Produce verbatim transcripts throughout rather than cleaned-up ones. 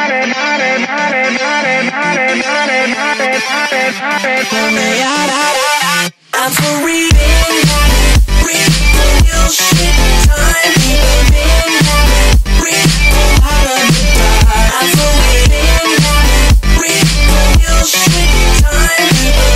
I'm for real, real shit time. Real, out of the dark. I'm for real, real shit time.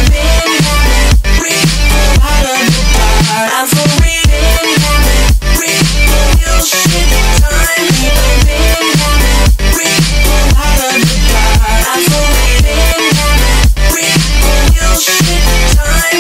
Real, out of the dark. I'm for real, real shit time. Real, out of the dark. I'm for real, real shit time.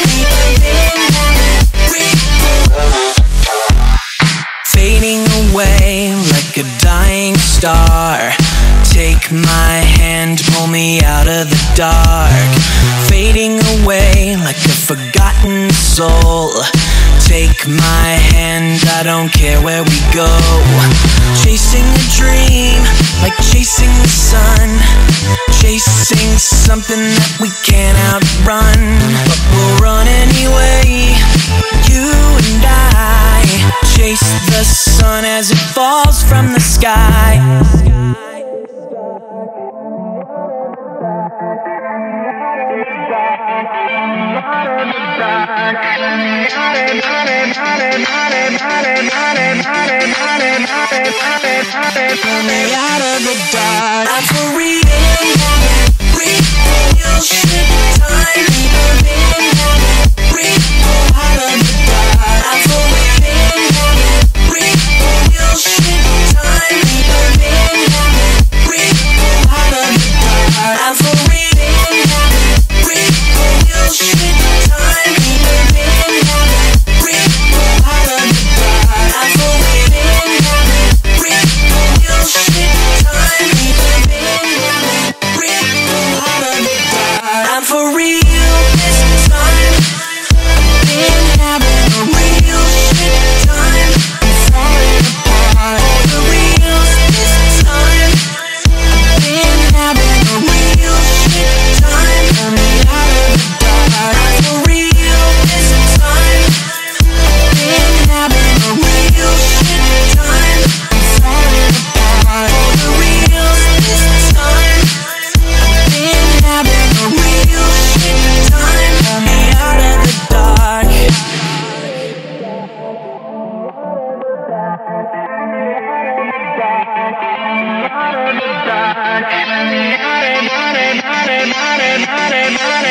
Fading away like a dying star. Take my hand, pull me out of the dark. Fading away like a forgotten soul. Take my hand, I don't care where we go. Chasing a dream, like chasing the sun. Chasing something that we can't outrun. But we'll run anyway, you and I. Chase the sun as it falls from the sky. Pull me out of the dark. I'm for real, real shit time. Real, out of the dark. I'm for real, real shit time. Real, out of the dark. I'm for real, real shit time. Real, out of the dark. I'm for real, real shit time. Real, out of the dark. I'm for real this time. Been having a real shit time. I'm falling apart. For real this time. Been having a real shit time. Pull me out of the dark. I'm for real this time. Been having a real shit time. I'm falling apart. For real this time. Been having a real shit time. Pull me out of the dark.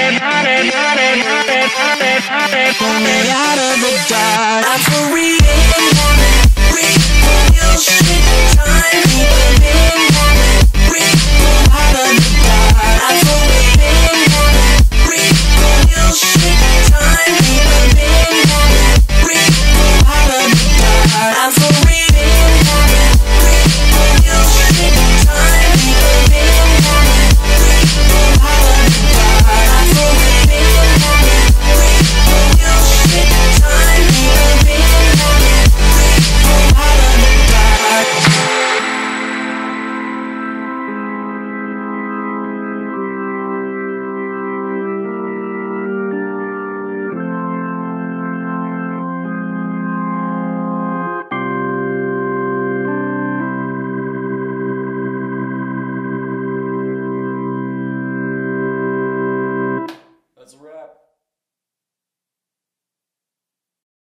Pull me out of the dark. I'm for real.